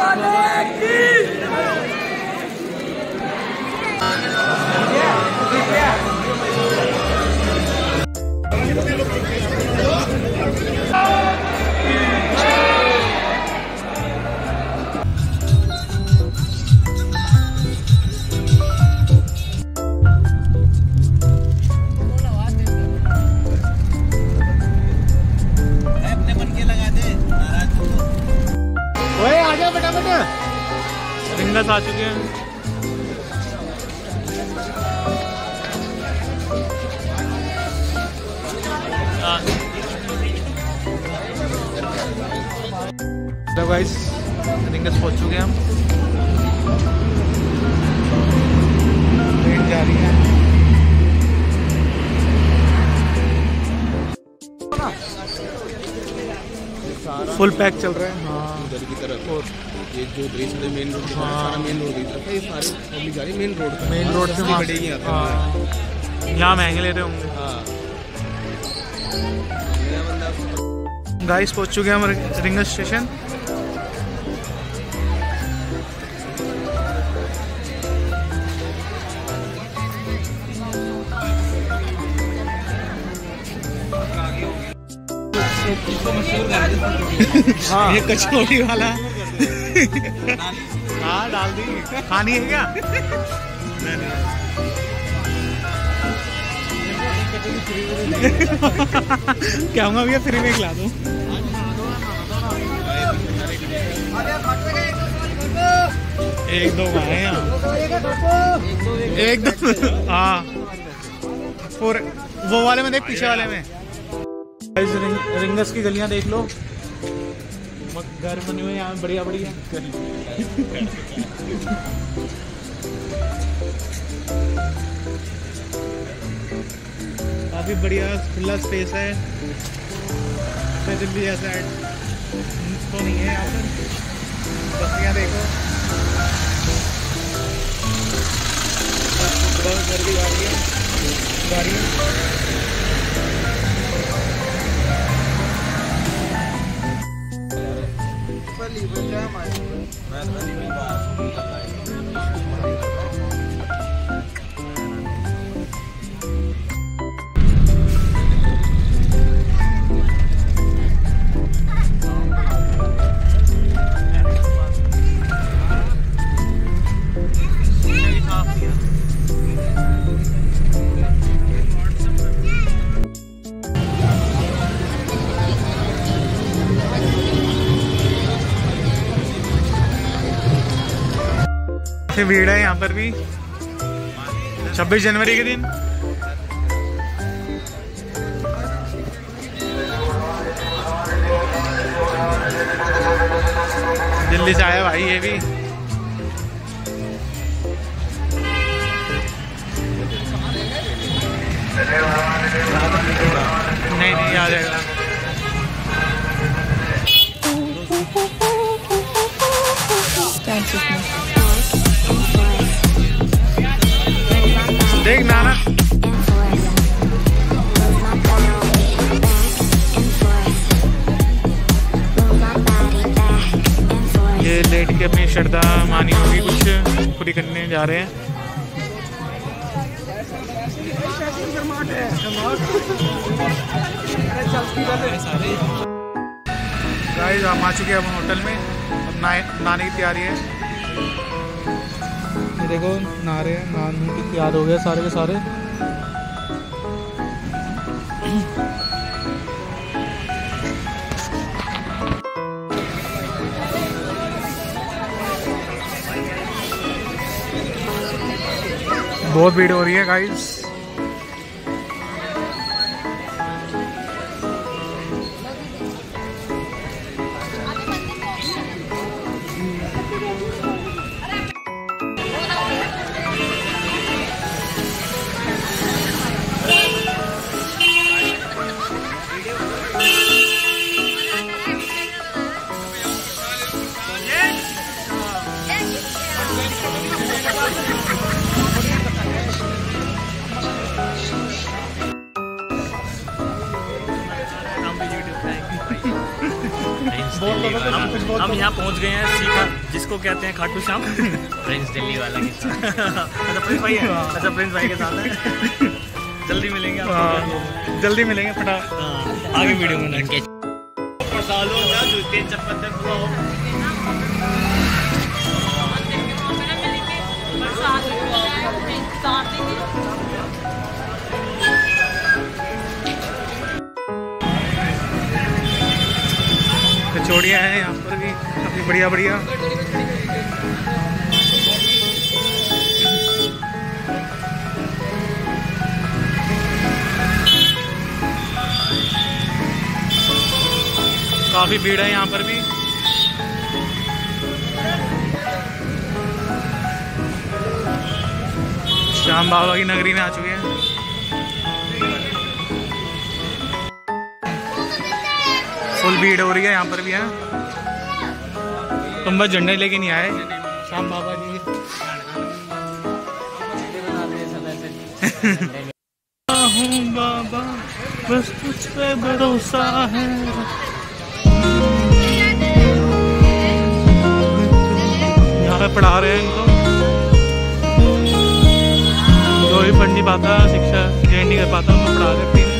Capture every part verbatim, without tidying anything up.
Rings आ चुके हैं। तो गाइस रिंगस पहुंच चुके हैं हम। ट्रेन जा रही है। फुल पैक चल रहा है। हाँ उधर की तरफ और ये जो ब्रिज पे मेन रोड है, सारा मेन रोड की तरफ है। ये सारी पब्लिक जा रही है मेन रोड पे। मेन रोड से बड़े ही आते हैं। यहाँ महंगे लेते होंगे। हाँ गाइस पहुंच चुके हैं हम रिंगस स्टेशन। हाँ ये कचौड़ी वाला। हाँ डाल दी। खानी है क्या? क्या होगा भैया फ्री में खिला दूँ। एक दो खाए यहाँ। एक दो। हाँ वो वाले में देख, पीछे वाले में। रिंग, रिंगस की गलियां देख लो, घर बने हुए यहाँ बढ़िया बढ़िया। काफी बढ़िया खुला स्पेस है। दिल्ली ऐसा तो नहीं है यहाँ पर। बस्तियाँ देखो, घर की गाड़ियाँ गाड़ियाँ भीड़ है यहाँ पर भी। छब्बीस जनवरी के दिन दिल्ली से आया भाई ये भी। नहीं नहीं आ जाएगा। देख नाना ये लेट के अपनी श्रद्धा मानी होगी कुछ पूरी करने जा रहे हैं। गाइस हम आ चुके हैं अब होटल में। अब नहाने की तैयारी है। ये देखो नहा रहे हैं। नहाने की तैयार हो गया सारे के सारे। बहुत भीड़ हो रही है गाइस। हम हम यहाँ पहुँच गए हैं सीखा, जिसको कहते हैं खाटू श्याम। प्रिंस दिल्ली वाला के साथ। अच्छा प्रिंस भाई है, अच्छा प्रिंस भाई के साथ है। जल्दी मिलेंगे आपको, जल्दी मिलेंगे फटा आगे वीडियो में। सालों में जूते चप्पल कचौड़ियाँ हैं यहाँ पर भी काफ़ी बढ़िया बढ़िया। काफ़ी भीड़ है यहाँ पर भी। श्याम बाबा की नगरी में आ चुके हैं। फुल भीड़ हो रही है यहाँ पर भी है। तुम बस झंडे लेके नहीं आए श्याम बाबा जी। हूँ बाबा बस तुझ पे भरोसा है। यहाँ पे पढ़ा रहे हैं इनको, जो भी पढ़ नहीं पाता, शिक्षा ग्रहण नहीं कर पाता, उनको पढ़ा देती है।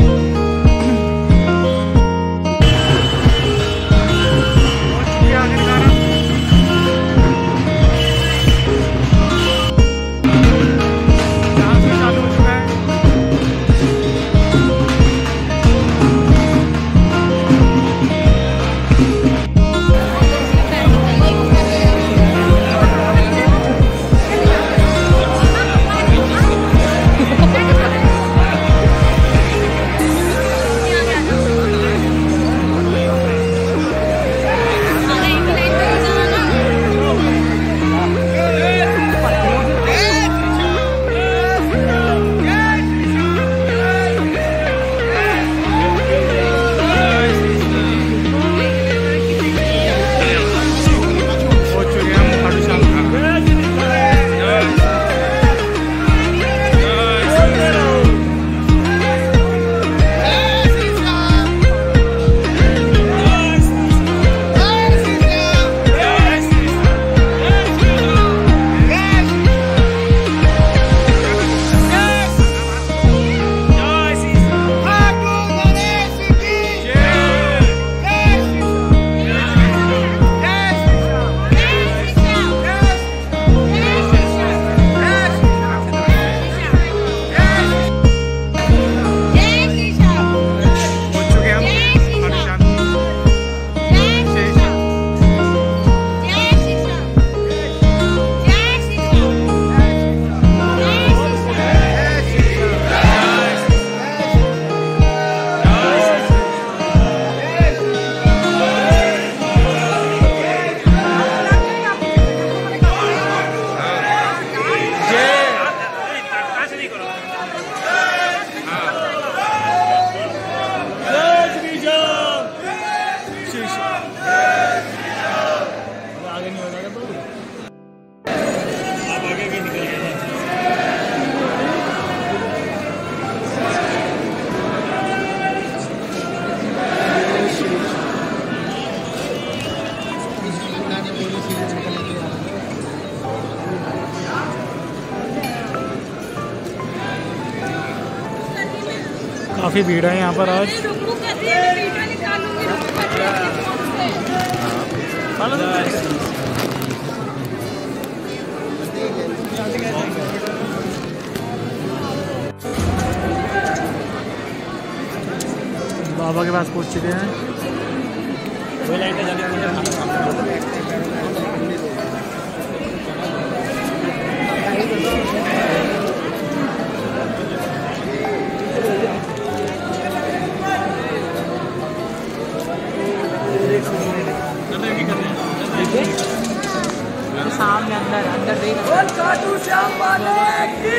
काफ़ी भीड़ है यहाँ पर आज। बाबा के पास पहुँच चुके हैं। सामने अंदर अंदर देख खाटू श्याम वाले की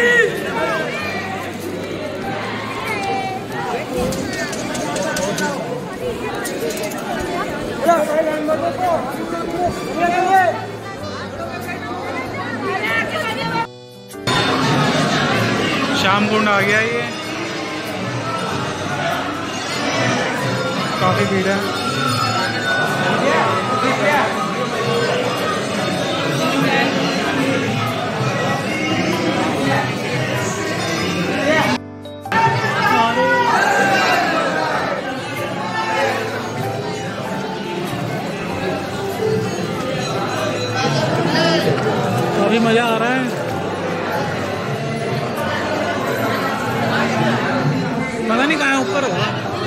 श्याम कुंड आ गया ये, काफी भीड़ है। अभी मजा आ रहा है। पता नहीं कहाँ ऊपर होगा।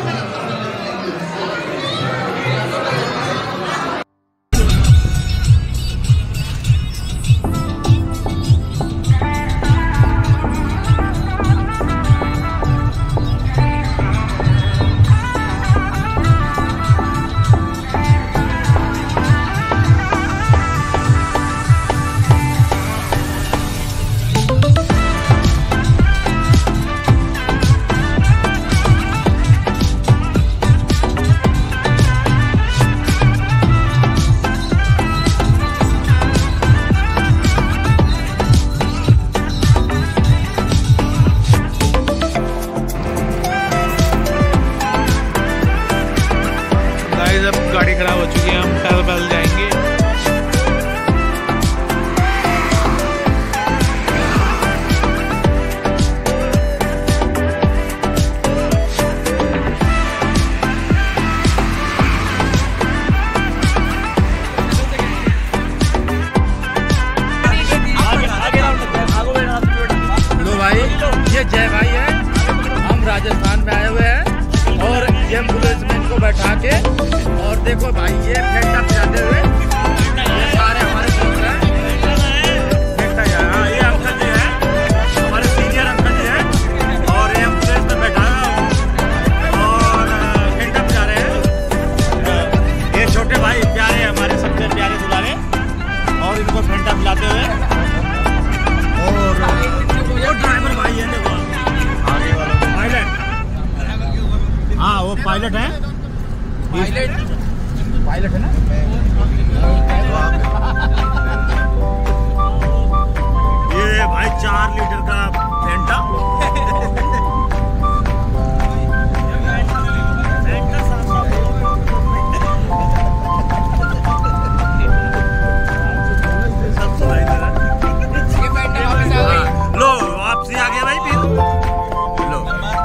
गाड़ी खराब हो चुकी है, हम पैदल पैदल जाएंगे। लो भाई, ये जय भाई है। हम राजस्थान में आए हुए हैं और ये पुलिस में इनको बैठा के और देखो भाई ये फेंटा पिलाते हुए ये सारे हमारे दोस्त हैं। फेंटा हाँ, ये अंकल जी हैं, हमारे सीनियर अंकल जी हैं और ये पुलिस में बैठा और फेंटा पिला रहे हैं। ये छोटे भाई प्यारे हमारे सबसे प्यारे दुलारे और इनको फेंटा पिलाते हुए और वो ड्राइवर भाई है देखो आगे वाला पायलट। हाँ वो पायलट है, पायलट पायलट है ना। ये भाई चार लीटर का फेंटा लो वापसी आ गया भाई फिर लो।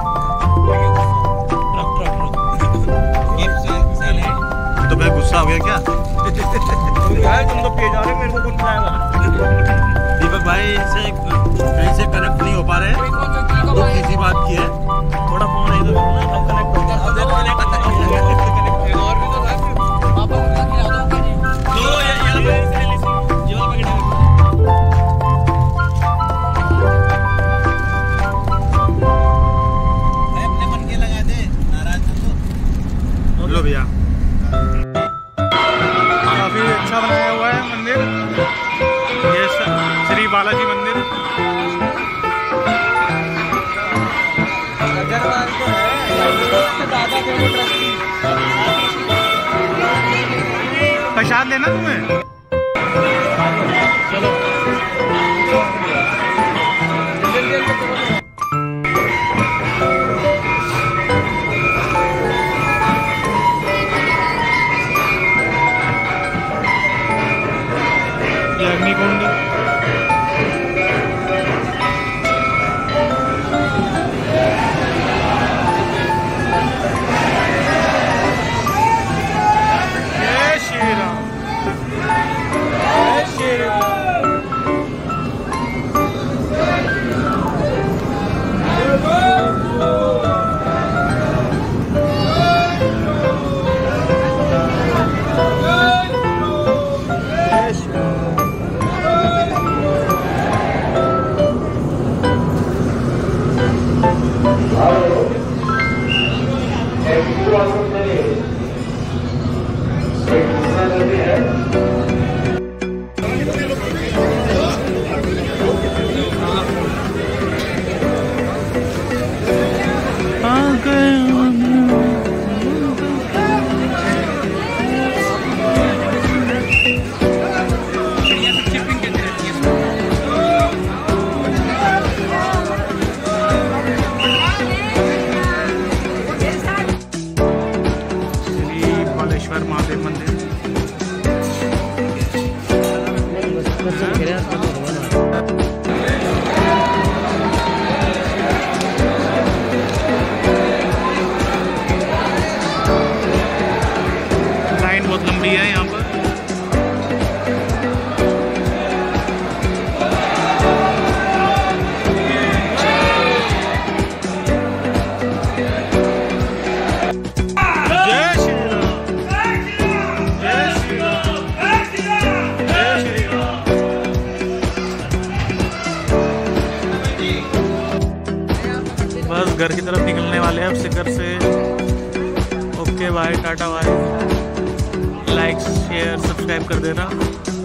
तो मैं गुस्सा हो गया क्या? तुम तो पिए जा रहे, मेरे को कौन पिलाएगा? दीपक भाई से कहीं से कनेक्ट नहीं हो पा रहे, तो किसी बात की है। थोड़ा फोन है तो हम कनेक्ट हो लो भैया। काफी अच्छा बनाया हुआ है मंदिर, ये श्री बालाजी मंदिर। प्रसाद लेना तुम्हें? चलो अग्निकुंड। जय श्री राम, जय श्री राम। जय श्री राम। दर्शन करें लाइन बहुत लंबी है यहाँ पर। बस घर की तरफ निकलने वाले हैं अब सिकर से। Okay bye, tata bye. Like share subscribe कर देना।